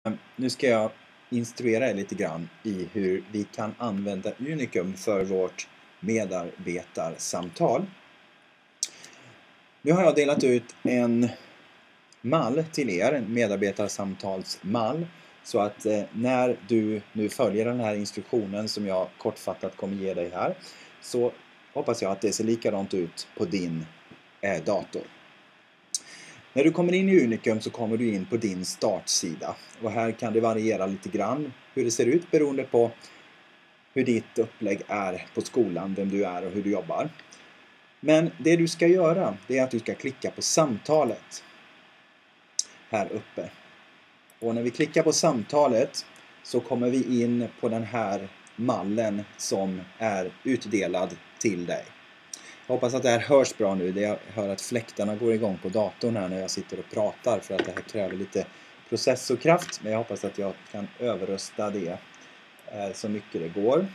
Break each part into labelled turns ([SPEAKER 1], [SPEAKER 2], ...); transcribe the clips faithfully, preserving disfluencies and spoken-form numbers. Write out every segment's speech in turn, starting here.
[SPEAKER 1] Nu ska jag instruera er lite grann i hur vi kan använda Unicum för vårt medarbetarsamtal. Nu har jag delat ut en mall till er, en medarbetarsamtalsmall, så att eh, när du nu följer den här instruktionen som jag kortfattat kommer ge dig här, så hoppas jag att det ser likadant ut på din eh, dator. När du kommer in i Unicum så kommer du in på din startsida, och här kan det variera lite grann hur det ser ut beroende på hur ditt upplägg är på skolan, vem du är och hur du jobbar. Men det du ska göra, det är att du ska klicka på samtalet här uppe. Och när vi klickar på samtalet så kommer vi in på den här mallen som är utdelad till dig. Jag hoppas att det här hörs bra nu. Jag hör att fläktarna går igång på datorn här när jag sitter och pratar, för att det här kräver lite processorkraft. Men jag hoppas att jag kan överrösta det eh, så mycket det går.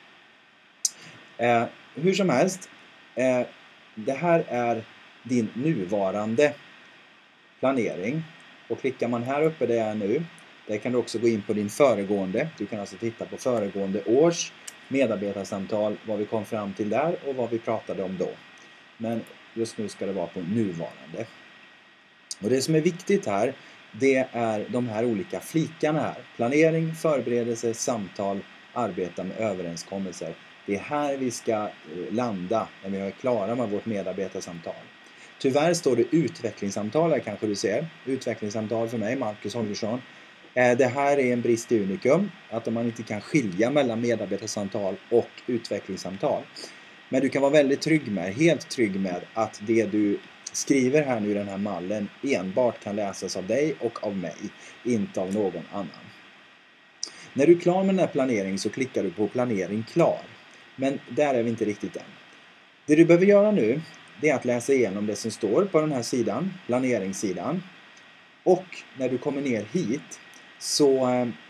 [SPEAKER 1] Eh, hur som helst, eh, det här är din nuvarande planering. Och klickar man här uppe där jag är nu, där kan du också gå in på din föregående. Du kan alltså titta på föregående års medarbetarsamtal, vad vi kom fram till där och vad vi pratade om då. Men just nu ska det vara på nuvarande. Och det som är viktigt här, det är de här olika flikarna här. Planering, förberedelse, samtal, arbeta med överenskommelser. Det är här vi ska landa när vi är klara med vårt medarbetarsamtal. Tyvärr står det utvecklingssamtal här, kanske du ser. Utvecklingssamtal för mig, Marcus Holgersson. Det här är en brist i Unicum, att man inte kan skilja mellan medarbetarsamtal och utvecklingssamtal. Men du kan vara väldigt trygg med, helt trygg med att det du skriver här nu i den här mallen enbart kan läsas av dig och av mig, inte av någon annan. När du är klar med den här planeringen så klickar du på planering klar. Men där är vi inte riktigt än. Det du behöver göra nu, det är att läsa igenom det som står på den här sidan, planeringssidan. Och när du kommer ner hit så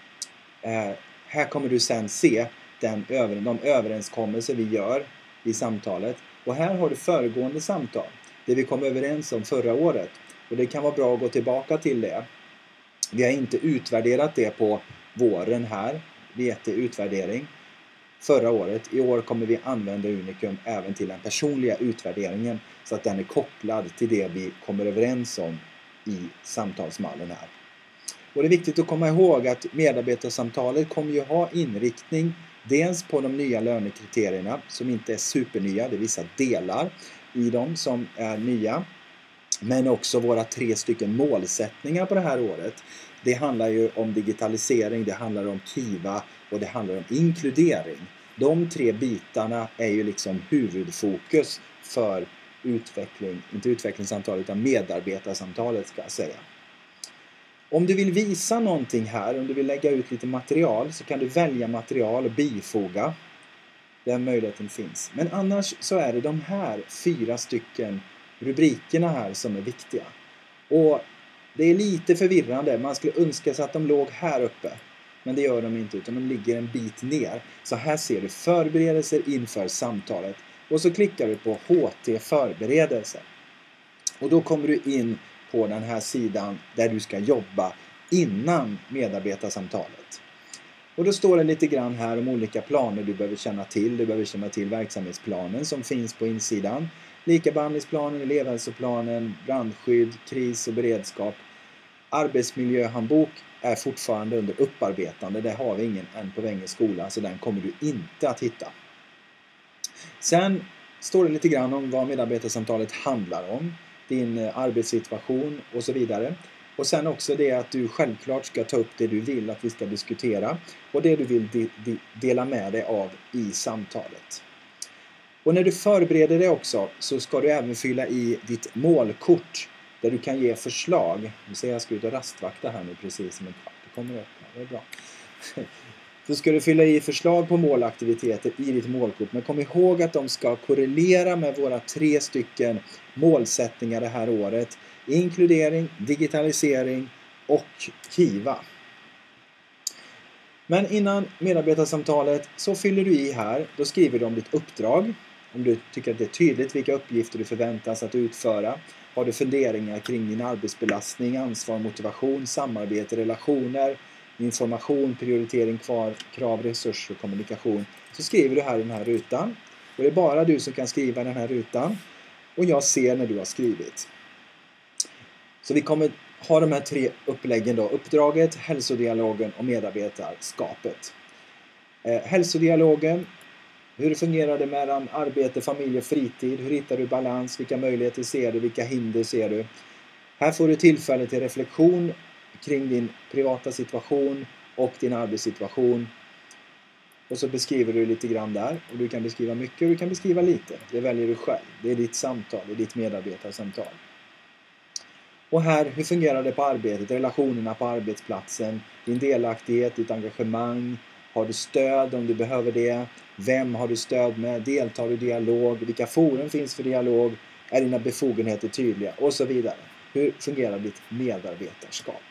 [SPEAKER 1] eh, här kommer du sen se den över, de överenskommelser vi gör i samtalet. Och här har du föregående samtal, det vi kom överens om förra året. Och det kan vara bra att gå tillbaka till det. Vi har inte utvärderat det på våren här, V T-utvärdering förra året. I år kommer vi använda Unicum även till den personliga utvärderingen, så att den är kopplad till det vi kommer överens om i samtalsmallen här. Och det är viktigt att komma ihåg att medarbetarsamtalet kommer ju ha inriktning dels på de nya lönekriterierna som inte är supernya, det är vissa delar i dem som är nya, men också våra tre stycken målsättningar på det här året. Det handlar ju om digitalisering, det handlar om Kiva och det handlar om inkludering. De tre bitarna är ju liksom huvudfokus för utveckling, inte utvecklingssamtalet utan medarbetarsamtalet ska jag säga. Om du vill visa någonting här, om du vill lägga ut lite material, så kan du välja material och bifoga. Den möjligheten finns. Men annars så är det de här fyra stycken rubrikerna här som är viktiga. Och det är lite förvirrande. Man skulle önska sig att de låg här uppe. Men det gör de inte, utan de ligger en bit ner. Så här ser du förberedelser inför samtalet. Och så klickar du på H T förberedelser. Och då kommer du in på den här sidan där du ska jobba innan medarbetarsamtalet. Och då står det lite grann här om olika planer du behöver känna till. Du behöver känna till verksamhetsplanen som finns på insidan. Likabehandlingsplanen, elevhälsoplanen, brandskydd, kris och beredskap. Arbetsmiljöhandbok är fortfarande under upparbetande. Det har vi ingen än på Vänge skola, så den kommer du inte att hitta. Sen står det lite grann om vad medarbetarsamtalet handlar om. Din arbetssituation och så vidare. Och sen också det att du självklart ska ta upp det du vill att vi ska diskutera. Och det du vill de- de- dela med dig av i samtalet. Och när du förbereder dig också så ska du även fylla i ditt målkort. Där du kan ge förslag. Nu ser jag ska ut och rastvakta här nu precis som en kvart. Det kommer upp. Det är bra. Så ska du fylla i förslag på målaktiviteter i ditt målkort. Men kom ihåg att de ska korrelera med våra tre stycken målsättningar det här året. Inkludering, digitalisering och Kiva. Men innan medarbetarsamtalet så fyller du i här. Då skriver du om ditt uppdrag. Om du tycker att det är tydligt vilka uppgifter du förväntas att utföra. Har du funderingar kring din arbetsbelastning, ansvar, motivation, samarbete, relationer, information, prioritering, kvar, krav, resurser och kommunikation. Så skriver du här i den här rutan. Och det är bara du som kan skriva den här rutan. Och jag ser när du har skrivit. Så vi kommer ha de här tre uppläggen då. Uppdraget, hälsodialogen och medarbetarskapet. Eh, hälsodialogen. Hur fungerar det mellan arbete, familj och fritid? Hur hittar du balans? Vilka möjligheter ser du? Vilka hinder ser du? Här får du tillfälle till reflektion kring din privata situation och din arbetssituation. Och så beskriver du lite grann där. Och du kan beskriva mycket och du kan beskriva lite. Det väljer du själv. Det är ditt samtal, det är ditt medarbetarsamtal. Och här, hur fungerar det på arbetet? Relationerna på arbetsplatsen, din delaktighet, ditt engagemang. Har du stöd om du behöver det? Vem har du stöd med? Deltar du i dialog? Vilka forum finns för dialog? Är dina befogenheter tydliga? Och så vidare. Hur fungerar ditt medarbetarskap?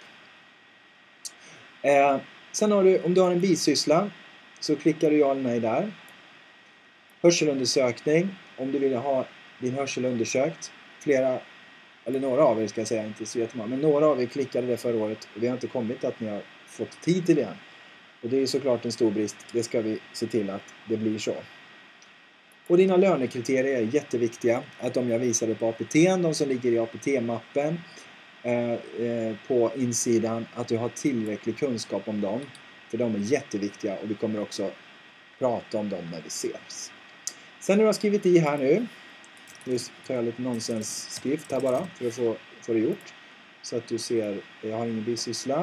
[SPEAKER 1] Eh, sen har du, om du har en bisyssla, så klickar du ja eller nej där. Hörselundersökning. Om du vill ha din hörsel undersökt. Flera, eller några av er ska jag säga, inte så jättemånga. Men några av er klickade det förra året. Och vi har inte kommit att ni har fått tid till det. Och det är såklart en stor brist. Det ska vi se till att det blir så. Och dina lönekriterier är jätteviktiga. Att de jag visade på A P T, de som ligger i A P T-mappen eh, eh, på insidan, att du har tillräcklig kunskap om dem. För de är jätteviktiga och vi kommer också prata om dem när vi ses. Sen när du har skrivit i här nu. Nu tar jag lite nonsensskrift här bara för att få, få det gjort. Så att du ser, jag har ingen bisyssla.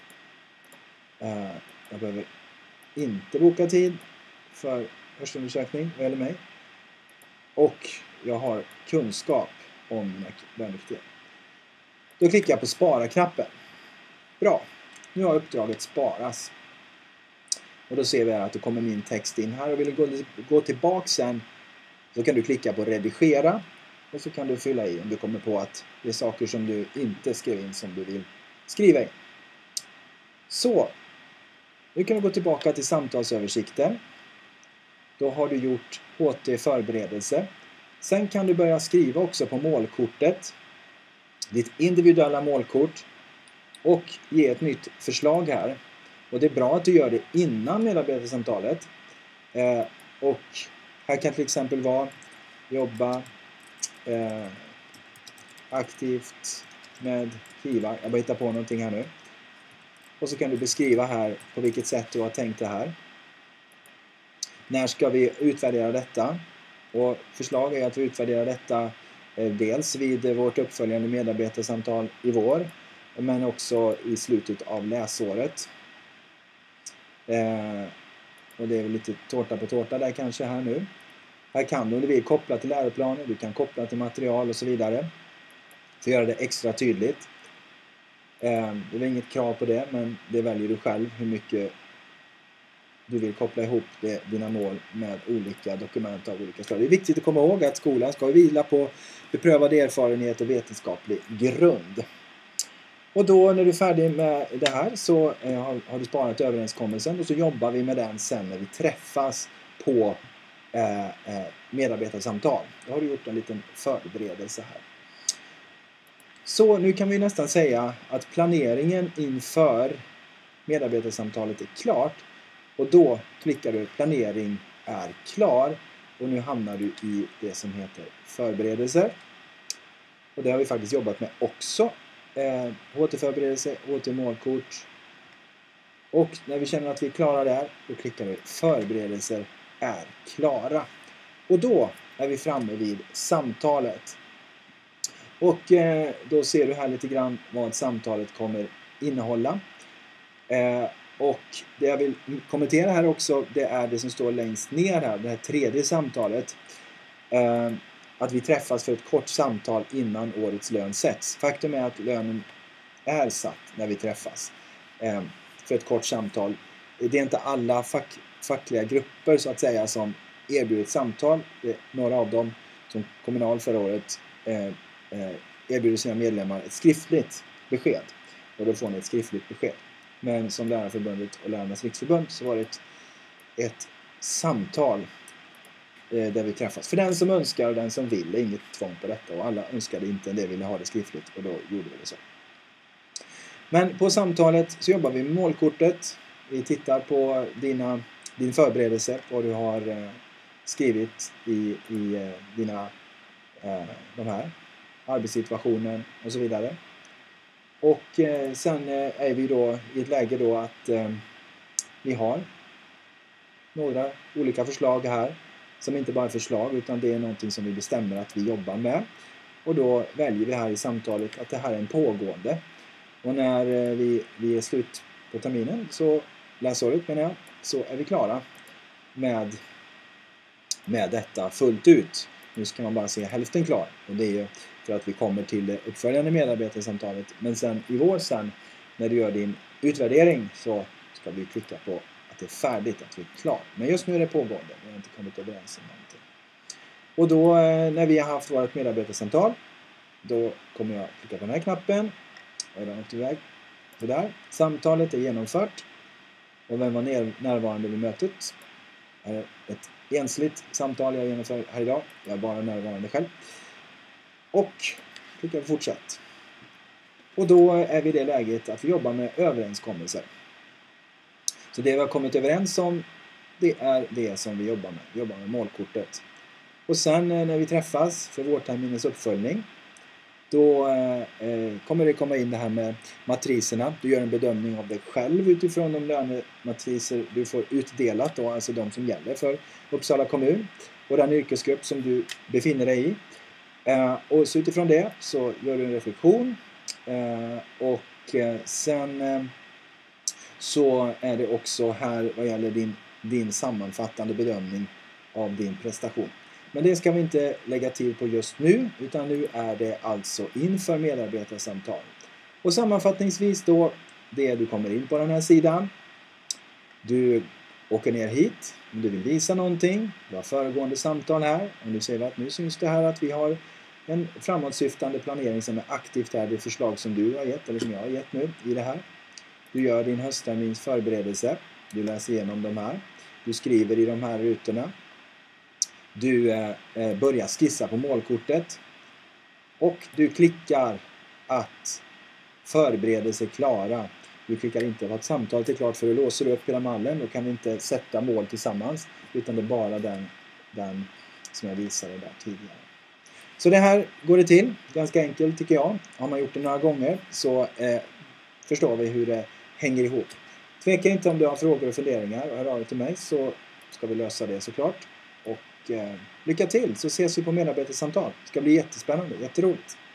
[SPEAKER 1] Eh, jag behöver inte boka tid för hörselundersökning eller mig. Och jag har kunskap om mina lönekriterier. Då klickar jag på spara-knappen. Bra. Nu har uppdraget sparas. Och då ser vi här att det kommer min text in här. Och vill du gå, gå tillbaka sen, så kan du klicka på redigera. Och så kan du fylla i om du kommer på att det är saker som du inte skrev in som du vill skriva in. Så. Nu kan vi gå tillbaka till samtalsöversikten. Då har du gjort H T-förberedelse. Sen kan du börja skriva också på målkortet. Ditt individuella målkort. Och ge ett nytt förslag här. Och det är bra att du gör det innan medarbetarsamtalet. Eh, och här kan till exempel vara jobba eh, aktivt med Kiva. Jag bara hittar på någonting här nu. Och så kan du beskriva här på vilket sätt du har tänkt det här. När ska vi utvärdera detta? Och förslag är att vi utvärderar detta eh, dels vid vårt uppföljande medarbetarsamtal i vår. Men också i slutet av läsåret. Eh, och det är väl lite tårta på tårta där kanske här nu. Här kan du, om du vill, koppla till läroplaner. Du kan koppla till material och så vidare. För att göra det extra tydligt. Eh, det är inget krav på det, men det väljer du själv hur mycket du vill koppla ihop det, dina mål med olika dokument av olika slag. Det är viktigt att komma ihåg att skolan ska vila på beprövad erfarenhet och vetenskaplig grund. Och då när du är färdig med det här så eh, har, har du sparat överenskommelsen och så jobbar vi med den sen när vi träffas på eh, eh, medarbetarsamtal. Då har du gjort en liten förberedelse här. Så nu kan vi nästan säga att planeringen inför medarbetarsamtalet är klart. Och då klickar du planering är klar. Och nu hamnar du i det som heter förberedelser. Och det har vi faktiskt jobbat med också. Eh, H T-förberedelse, H T-målkort. Och när vi känner att vi är klara där, då klickar vi förberedelser är klara. Och då är vi framme vid samtalet. Och eh, då ser du här lite grann vad samtalet kommer innehålla. Eh, och det jag vill kommentera här också, det är det som står längst ner här, det här tredje samtalet. Eh, att vi träffas för ett kort samtal innan årets lön sätts. Faktum är att lönen är satt när vi träffas eh, för ett kort samtal. Det är inte alla fack, fackliga grupper så att säga som erbjuder ett samtal. Det är några av dem, som Kommunal förra året, eh, eh, erbjuder sina medlemmar ett skriftligt besked. Och då får ni ett skriftligt besked. Men som Lärarförbundet och Lärarnas riksförbund så var det ett, ett samtal eh, där vi träffas. För den som önskar och den som vill, inget tvång på detta. Och alla önskade inte, det ville ha det skriftligt och då gjorde vi det så. Men på samtalet så jobbar vi med målkortet. Vi tittar på dina, din förberedelse, vad du har eh, skrivit i, i eh, dina, eh, de här, arbetssituationen och så vidare. Och eh, sen eh, är vi då i ett läge då att eh, vi har några olika förslag här som inte bara är förslag utan det är någonting som vi bestämmer att vi jobbar med. Och då väljer vi här i samtalet att det här är en pågående. Och när eh, vi, vi är slut på terminen, så läsåret menar jag, så är vi klara med, med detta fullt ut. Nu ska man bara se hälften klar. Och det är ju för att vi kommer till det uppföljande medarbetarsamtalet. Men sen i vår sen, när du gör din utvärdering, så ska vi klicka på att det är färdigt, att vi är klar. Men just nu är det pågående. Vi har inte kommit överens om någonting. Och då när vi har haft vårt medarbetarsamtal, då kommer jag klicka på den här knappen. Och den åkte iväg. Så där. Samtalet är genomfört. Och vem var närvarande vid mötet? Här är ett ensligt samtal jag genomför här idag. Jag är bara närvarande själv. Och klickar på fortsätt. Och då är vi i det läget att vi jobbar med överenskommelser. Så det vi har kommit överens om, det är det som vi jobbar med. Vi jobbar med målkortet. Och sen när vi träffas för vårterminens uppföljning, då eh, kommer det komma in det här med matriserna. Du gör en bedömning av dig själv utifrån de lönematriser du får utdelat, då, alltså de som gäller för Uppsala kommun och den yrkesgrupp som du befinner dig i. Eh, och så utifrån det så gör du en reflektion eh, och eh, sen eh, så är det också här vad gäller din, din sammanfattande bedömning av din prestation. Men det ska vi inte lägga till på just nu, utan nu är det alltså inför medarbetarsamtal. Och sammanfattningsvis då, det du kommer in på den här sidan. Du åker ner hit om du vill visa någonting. Du har föregående samtal här. Och nu ser vi att nu syns det här att vi har en framåtsyftande planering som är aktivt här. Det förslag som du har gett, eller som jag har gett nu i det här. Du gör din hösttermins förberedelse. Du läser igenom de här. Du skriver i de här rutorna. Du eh, börjar skissa på målkortet. Och du klickar att förberedelse klara. Du klickar inte på att samtalet är klart, för du låser upp hela mallen. Då kan vi inte sätta mål tillsammans. Utan det är bara den, den som jag visade där tidigare. Så det här går det till. Ganska enkelt tycker jag. Har man gjort det några gånger så eh, förstår vi hur det hänger ihop. Tveka inte om du har frågor och funderingar. Och hör av dig till mig så ska vi lösa det såklart. Och eh, lycka till, så ses vi på medarbetarsamtal. Det ska bli jättespännande, jätteroligt.